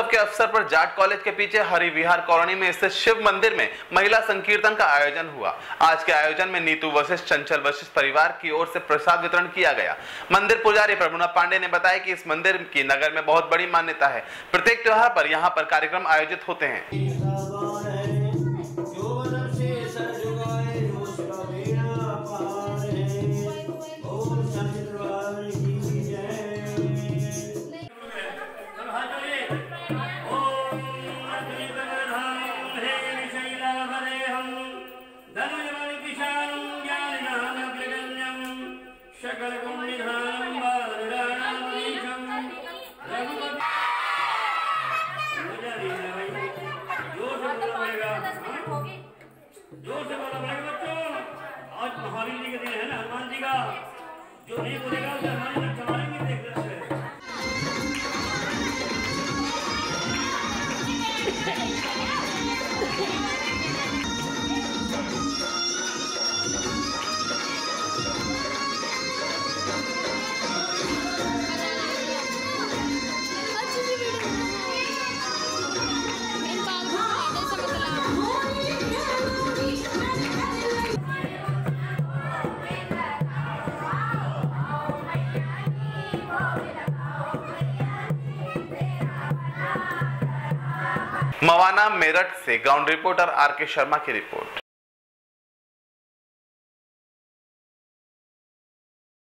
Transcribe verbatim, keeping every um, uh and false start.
के अवसर पर जाट कॉलेज के पीछे हरिविहार कॉलोनी में स्थित शिव मंदिर में महिला संकीर्तन का आयोजन हुआ। आज के आयोजन में नीतू वशिष्ठ, चंचल वशिष्ठ परिवार की ओर से प्रसाद वितरण किया गया। मंदिर पुजारी प्रभुनाथ पांडे ने बताया कि इस मंदिर की नगर में बहुत बड़ी मान्यता है। प्रत्येक त्योहार पर यहाँ पर कार्यक्रम आयोजित होते हैं। जोर से बोला बड़े बच्चों, आज महावीर जी का दिन है ना, हनुमान जी का। जो नहीं बोलेगा उसे हनुमान जी चमारेंगे, देख लेते हैं। मवाना मेरठ से ग्राउंड रिपोर्टर आर के शर्मा की रिपोर्ट।